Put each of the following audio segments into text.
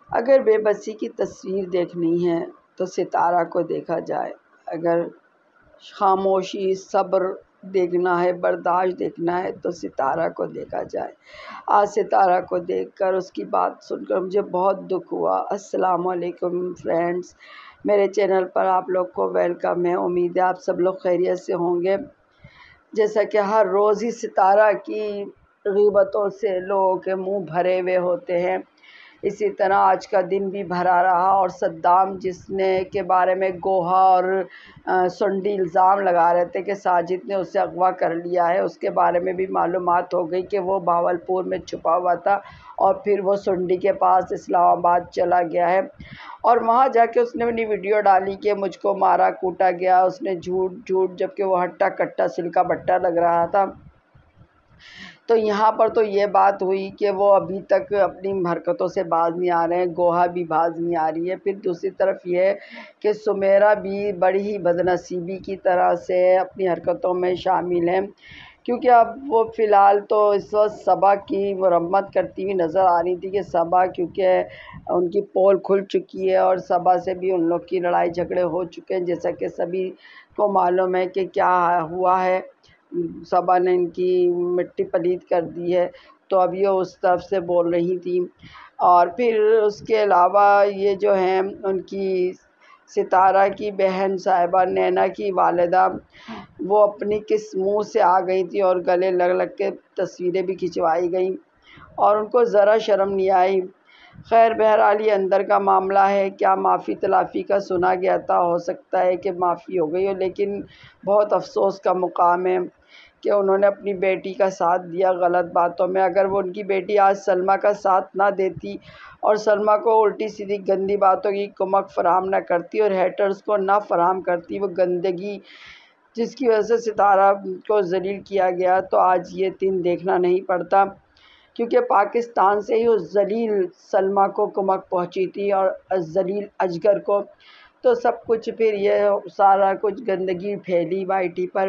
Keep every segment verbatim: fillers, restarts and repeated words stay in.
اگر بے بسی کی تصویر دیکھنی ہے تو ستارہ کو دیکھا جائے، اگر خاموشی صبر دیکھنا ہے، برداشت دیکھنا ہے تو ستارہ کو دیکھا جائے۔ آج ستارہ کو دیکھ کر اس کی بات سن کر مجھے بہت دکھ ہوا۔ السلام علیکم فرینڈس، میرے چینل پر آپ لوگ کو ویلکم ہے۔ امید ہے آپ سب لوگ خیریت سے ہوں گے۔ جیسا کہ ہر روز ہی ستارہ کی غیبتوں سے لوگوں کے منہ بھرے ہوئے ہوتے ہیں، اسی طرح آج کا دن بھی بھرا رہا، اور صدام جس نے کے بارے میں گوہا اور سنڈی الزام لگا رہے تھے کہ ساجد نے اسے اغوا کر لیا ہے، اس کے بارے میں بھی معلومات ہو گئی کہ وہ بھاولپور میں چھپا ہوا تھا اور پھر وہ سنڈی کے پاس اسلام آباد چلا گیا ہے، اور وہاں جا کے اس نے اپنی ویڈیو ڈالی کہ مجھ کو مارا کوٹا گیا۔ اس نے جھوٹ جھوٹ جبکہ وہ ہٹا کٹا سلکا بٹا لگ رہا تھا۔ تو یہاں پر تو یہ بات ہوئی کہ وہ ابھی تک اپنی حرکتوں سے باز نہیں آ رہے ہیں، گوہا بھی باز نہیں آ رہی ہے۔ پھر دوسری طرف یہ ہے کہ سمیرا بھی بڑی ہی بدنصیبی کی طرح سے اپنی حرکتوں میں شامل ہیں، کیونکہ اب وہ فی الحال تو اس وقت صبا کی مرمت کرتی ہوئی نظر آ رہی تھی کہ صبا کیونکہ ان کی پول کھل چکی ہے اور صبا سے بھی ان لوگ کی لڑائی جھگڑے ہو چکے ہیں، جیسا کہ سبھی کو معلوم ہے کہ کیا ہوا ہے۔ صبا نے ان کی مٹی پلید کر دی ہے، تو اب یہ اس طرف سے بول رہی تھیں۔ اور پھر اس کے علاوہ یہ جو ہیں ان کی ستارہ کی بہن صاحبہ نینا کی والدہ، وہ اپنی کس منہ سے آ گئی تھی اور گلے لگ لگ کے تصویریں بھی کھنچوائی گئیں اور ان کو ذرا شرم نہیں آئی۔ خیر بہرحال یہ اندر کا معاملہ ہے، کیا معافی تلافی کا سنا گیا تھا، ہو سکتا ہے کہ معافی ہو گئی ہو، لیکن بہت افسوس کا مقام ہے کہ انہوں نے اپنی بیٹی کا ساتھ دیا غلط باتوں میں۔ اگر وہ ان کی بیٹی آج سلمیٰ کا ساتھ نہ دیتی اور سلمیٰ کو الٹی سیدھی گندی باتوں کی کمک فراہم نہ کرتی اور ہیٹرز کو نہ فراہم کرتی وہ گندگی جس کی وجہ سے ستارہ کو ذلیل کیا گیا، تو آج یہ دن دیکھنا نہیں پڑتا، کیونکہ پاکستان سے ہی اس ذلیل سلمیٰ کو کمک پہنچی تھی اور ذلیل اجگر کو، تو سب کچھ پھر یہ سارا کچھ گندگی پھیلی وائی ٹی پر۔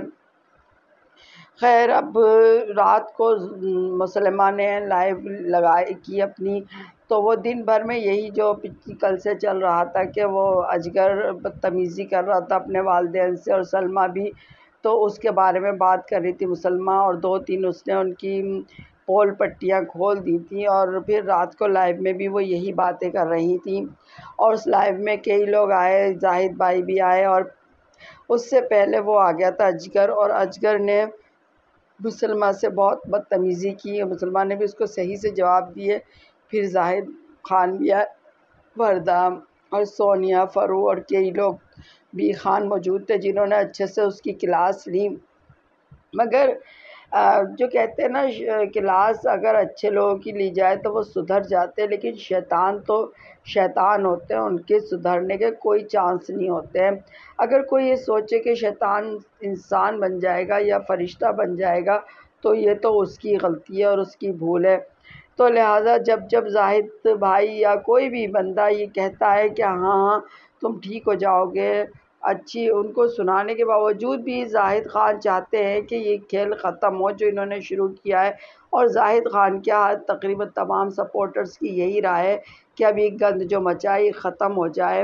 خیر اب رات کو مسلمہ نے لائیو لگائی کی اپنی، تو وہ دن بھر میں یہی جو پچھلی کل سے چل رہا تھا کہ وہ اجگر بدتمیزی کر رہا تھا اپنے والدین سے، اور سلمیٰ بھی تو اس کے بارے میں بات کر رہی تھی مسلمہ، اور دو تین اس نے ان کی پول پٹیاں کھول دی تھیں، اور پھر رات کو لائیو میں بھی وہ یہی باتیں کر رہی تھیں، اور اس لائیو میں کئی لوگ آئے، زاہد بھائی بھی آئے، اور اس سے پہلے وہ آ گیا تھا اجگر، اور اجگر نے مسلمہ سے بہت بدتمیزی کی، اور مسلمہ نے بھی اس کو صحیح سے جواب دیے۔ پھر زاہد خان بھی آئے، وردہ اور سونیا فرو اور کئی لوگ بھی خان موجود تھے جنہوں نے اچھے سے اس کی کلاس لی، مگر جو کہتے ہیں نا کلاس اگر اچھے لوگوں کی لی جائے تو وہ سدھر جاتے ہیں، لیکن شیطان تو شیطان ہوتے ہیں، ان کے سدھرنے کے کوئی چانس نہیں ہوتے ہیں۔ اگر کوئی یہ سوچے کہ شیطان انسان بن جائے گا یا فرشتہ بن جائے گا تو یہ تو اس کی غلطی ہے اور اس کی بھول ہے۔ تو لہٰذا جب جب زاہد بھائی یا کوئی بھی بندہ یہ کہتا ہے کہ ہاں ہاں تم ٹھیک ہو جاؤ گے، اچھی ان کو سنانے کے باوجود بھی زاہد خان چاہتے ہیں کہ یہ کھیل ختم ہو جو انہوں نے شروع کیا ہے، اور زاہد خان کیا تقریباً تمام سپورٹرز کی یہی رائے ہے کہ اب یہ گند جو مچائی ختم ہو جائے،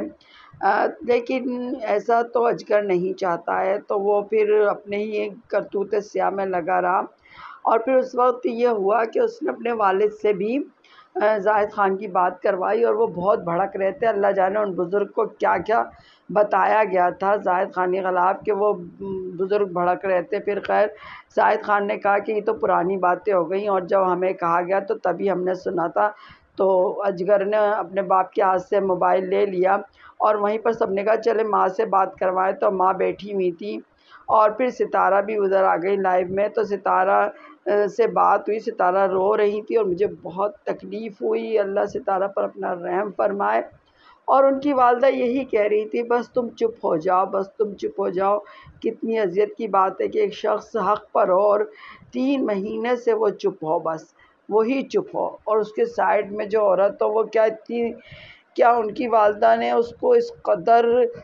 لیکن ایسا تو اجگر نہیں چاہتا ہے، تو وہ پھر اپنے ہی کرتوت سیاہ میں لگا رہا، اور پھر اس وقت یہ ہوا کہ اس نے اپنے والد سے بھی زاہد خان کی بات کروائی، اور وہ بہت بھڑک رہے تھے، اللہ جانے ان بزرگ کو کیا کیا بتایا گیا تھا زاہد خان کے خلاف کہ وہ بزرگ بھڑک رہے تھے۔ پھر خیر زاہد خان نے کہا کہ یہ تو پرانی باتیں ہو گئیں، اور جب ہمیں کہا گیا تو تبھی ہم نے سنا تھا۔ تو اجگر نے اپنے باپ کے ہاتھ سے موبائل لے لیا، اور وہیں پر سب نے کہا چلے ماں سے بات کروائیں، تو ماں بیٹھی ہوئی تھی، اور پھر ستارہ بھی ادھر آ گئی لائیو میں، تو ستارہ سے بات ہوئی، ستارہ رو رہی تھی اور مجھے بہت تکلیف ہوئی، اللہ ستارہ پر اپنا رحم فرمائے۔ اور ان کی والدہ یہی کہہ رہی تھی بس تم چپ ہو جاؤ، بس تم چپ ہو جاؤ، کتنی اذیت کی بات ہے کہ ایک شخص حق پر ہو اور تین مہینے سے وہ چپ ہو، بس وہی چپ ہو، اور اس کے سائڈ میں جو عورت ہو وہ کیا اتنی کیا ان کی والدہ نے اس کو اس قدر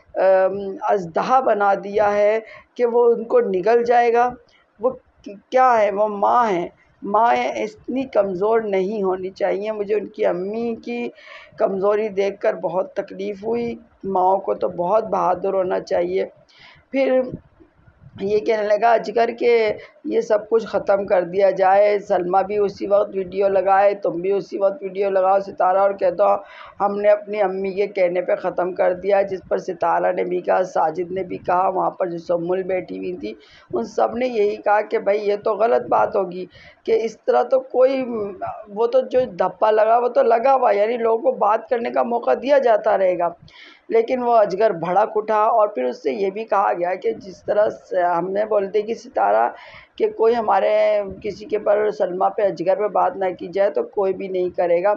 ازدہا بنا دیا ہے کہ وہ ان کو نگل جائے گا۔ وہ کیا ہے، وہ ماں ہے، ماں اتنی کمزور نہیں ہونی چاہیے۔ مجھے ان کی امی کی کمزوری دیکھ کر بہت تکلیف ہوئی۔ ماؤں کو تو بہت بہادر ہونا چاہیے۔ پھر یہ کہنے لگا اجگر کہ یہ سب کچھ ختم کر دیا جائے، سلمیٰ بھی اسی وقت ویڈیو لگائے، تم بھی اسی وقت ویڈیو لگاؤ ستارہ، اور کہہ دو ہم نے اپنی امی کے کہنے پہ ختم کر دیا۔ جس پر ستارہ نے بھی کہا، ساجد نے بھی کہا، وہاں پر جو سمول بیٹھی ہوئی تھی ان سب نے یہی کہا کہ بھائی یہ تو غلط بات ہوگی کہ اس طرح تو کوئی، وہ تو جو دھپا لگا وہ تو لگا ہوا، یعنی لوگوں کو بات کرنے کا موقع دیا جاتا رہے گا۔ لیکن وہ اجگر بھڑک اٹھا، اور پھر اس سے یہ بھی کہا گیا کہ جس طرح ہم نے بولتے کہ ستارہ کہ کوئی ہمارے کسی کے پر سلمیٰ پہ اجگر پہ بات نہ کی جائے تو کوئی بھی نہیں کرے گا،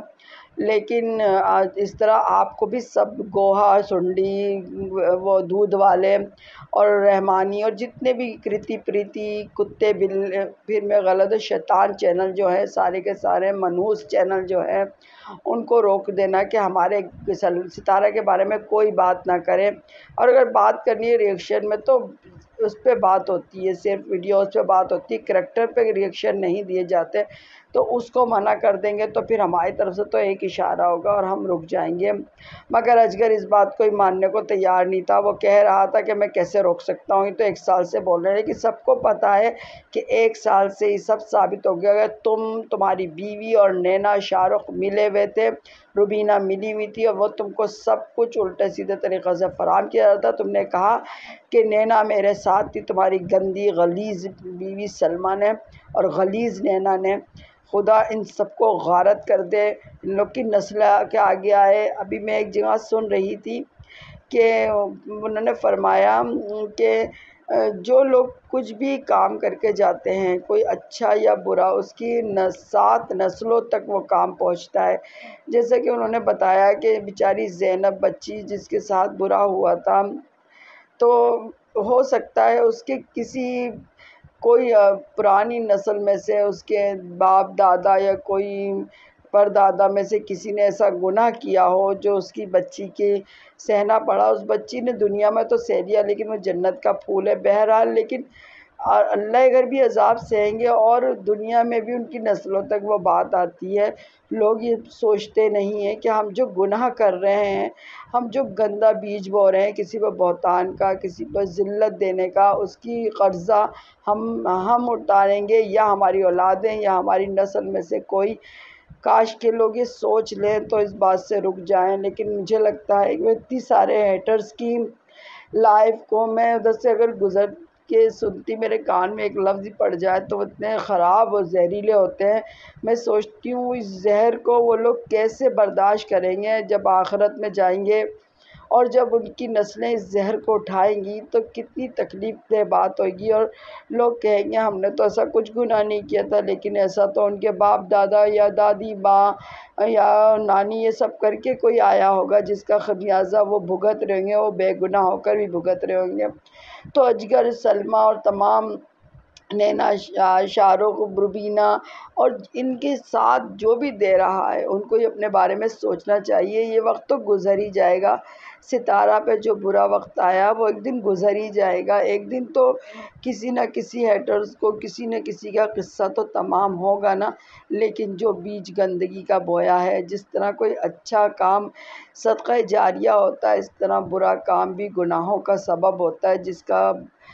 لیکن اس طرح آپ کو بھی سب گوہا، سنڈی، وہ دودھ والے اور رحمانی اور جتنے بھی کریتی پریتی، کتے بل، پھر میں غلط شیطان چینل جو ہے سارے کے سارے، منحوس چینل جو ہے ان کو روک دینا کہ ہمارے ستارہ کے بارے میں کوئی بات نہ کرے، اور اگر بات کرنی ہے ریئیکشن میں تو اس پہ بات ہوتی ہے، صرف ویڈیوز پہ بات ہوتی ہے، کریکٹر پہ ریئیکشن نہیں دیے جاتے، تو اس کو منع کر دیں گے تو پھر ہماری طرف سے تو ایک اشارہ ہوگا اور ہم رک جائیں گے۔ مگر اجگر اس بات کو ماننے کو تیار نہیں تھا، وہ کہہ رہا تھا کہ میں کیسے روک سکتا ہوں، یہ تو ایک سال سے بول رہے ہیں، لیکن سب کو پتہ ہے کہ ایک سال سے یہ سب ثابت ہو گیا کہ تم، تمہاری بیوی اور نینا شاہ رخ ملے ہوئے تھے، روبینہ ملی ہوئی تھی، اور وہ تم کو سب کچھ الٹے سیدھے طریقے سے فراہم کیا جاتا۔ تم نے کہا کہ نینا میرے ساتھ تھی، تمہاری گندی غلیظ بیوی سلمیٰ نے اور غلیظ نینا نے، خدا ان سب کو غارت کر دے، ان لوگ کی نسل کے آگے آئے۔ ابھی میں ایک جگہ سن رہی تھی کہ انہوں نے فرمایا کہ جو لوگ کچھ بھی کام کر کے جاتے ہیں، کوئی اچھا یا برا، اس کی سات نسلوں تک وہ کام پہنچتا ہے۔ جیسا کہ انہوں نے بتایا کہ بیچاری زینب بچی جس کے ساتھ برا ہوا تھا، تو ہو سکتا ہے اس کے کسی کوئی پرانی نسل میں سے، اس کے باپ دادا یا کوئی پردادا میں سے کسی نے ایسا گناہ کیا ہو جو اس کی بچی کے سہنا پڑا۔ اس بچی نے دنیا میں تو سہ لیا لیکن وہ جنت کا پھول ہے بہرحال، لیکن اللہ اگر بھی عذاب سہیں گے، اور دنیا میں بھی ان کی نسلوں تک وہ بات آتی ہے۔ لوگ یہ سوچتے نہیں ہیں کہ ہم جو گناہ کر رہے ہیں، ہم جو گندا بیج بو رہے ہیں کسی پر بہتان کا، کسی پر ذلت دینے کا، اس کی قرضہ ہم ہم اٹھائیں گے یا ہماری اولادیں یا ہماری نسل میں سے کوئی۔ کاش کہ لوگ یہ سوچ لیں تو اس بات سے رک جائیں، لیکن مجھے لگتا ہے کہ اتنی سارے ہیٹرز کی لائف کو میں ادھر سے اگر گزر کے سنتی، میرے کان میں ایک لفظ پڑ جائے تو اتنے خراب اور زہریلے ہوتے ہیں، میں سوچتی ہوں اس زہر کو وہ لوگ کیسے برداشت کریں گے جب آخرت میں جائیں گے، اور جب ان کی نسلیں اس زہر کو اٹھائیں گی تو کتنی تکلیف دہ بات ہوگی، اور لوگ کہیں گے ہم نے تو ایسا کچھ گناہ نہیں کیا تھا، لیکن ایسا تو ان کے باپ دادا یا دادی ماں یا نانی یہ سب کر کے کوئی آیا ہوگا جس کا خمیازہ وہ بھگت رہے ہوں گے، وہ بے گناہ ہو کر بھی بھگت رہے ہوں گے۔ تو اجگر، سلمیٰ اور تمام نینا، شاہ رخ، روبینہ اور ان کے ساتھ جو بھی دے رہا ہے ان کو یہ اپنے بارے میں سوچنا چاہیے، یہ وقت تو گزر ہی جائے گا۔ ستارہ پہ جو برا وقت آیا وہ ایک دن گزر ہی جائے گا، ایک دن تو کسی نہ کسی ہیٹرز کو کسی نہ کسی کا قصہ تو تمام ہوگا نا۔ لیکن جو بیج گندگی کا بویا ہے، جس طرح کوئی اچھا کام صدقہ جاریہ ہوتا ہے، اس طرح برا کام بھی گناہوں کا سبب ہوتا ہے جس کا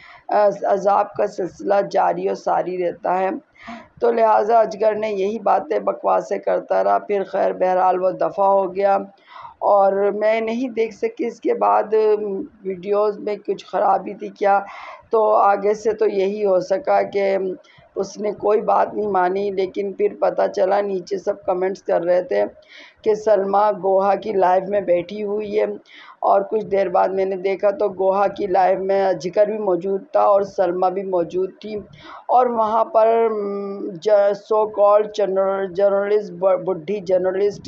عذاب کا سلسلہ جاری و ساری رہتا ہے۔ تو لہٰذا اجگر نے یہی باتیں بکواسیں کرتا رہا، پھر خیر بہرحال وہ دفع ہو گیا، اور میں نہیں دیکھ سکی اس کے بعد ویڈیوز میں کچھ خرابی تھی کیا، تو آگے سے تو یہی ہو سکا کہ اس نے کوئی بات نہیں مانی، لیکن پھر پتہ چلا نیچے سب کمنٹس کر رہے تھے کہ سلمیٰ گوہا کی لائف میں بیٹھی ہوئی ہے، اور کچھ دیر بعد میں نے دیکھا تو گوہا کی لائف میں اجگر بھی موجود تھا اور سلمیٰ بھی موجود تھی، اور وہاں پر سو کالڈ جرنلسٹ، بڈھی جرنلسٹ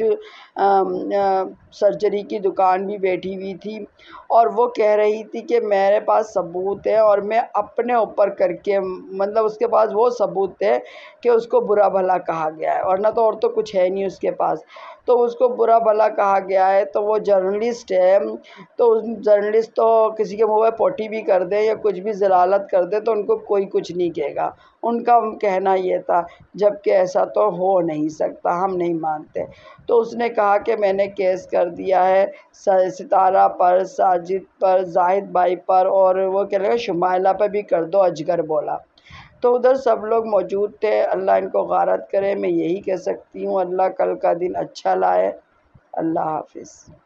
سرجری کی دکان بھی بیٹھی ہوئی تھی، اور وہ کہہ رہی تھی کہ میرے پاس ثبوت ہے اور میں اپنے اوپر کر کے، مطلب اس کے پاس وہ ثبوت ہے کہ اس کو برا بھلا کہا گیا ہے، ورنہ تو اور تو کچھ ہے نہیں اس کے پاس۔ تو اس کو برا بھلا کہا گیا ہے، تو وہ جرنلسٹ ہے، تو جرنلسٹ تو کسی کے منہ پہ پوٹی بھی کر دے یا کچھ بھی ضلالت کر دے تو ان کو کوئی کچھ نہیں کہے گا، ان کا کہنا یہ تھا، جبکہ ایسا تو ہو نہیں سکتا، ہم نہیں مانتے۔ تو اس نے کہا کہ میں نے کیس کر دیا ہے ستارہ پر، ساجد پر، زاہد بھائی پر، اور وہ کہہ لگا شمائلہ پہ بھی کر دو، اجگر بولا۔ تو ادھر سب لوگ موجود تھے، اللہ ان کو غارت کرے، میں یہی کہہ سکتی ہوں، اللہ کل کا دن اچھا لائے۔ اللہ حافظ۔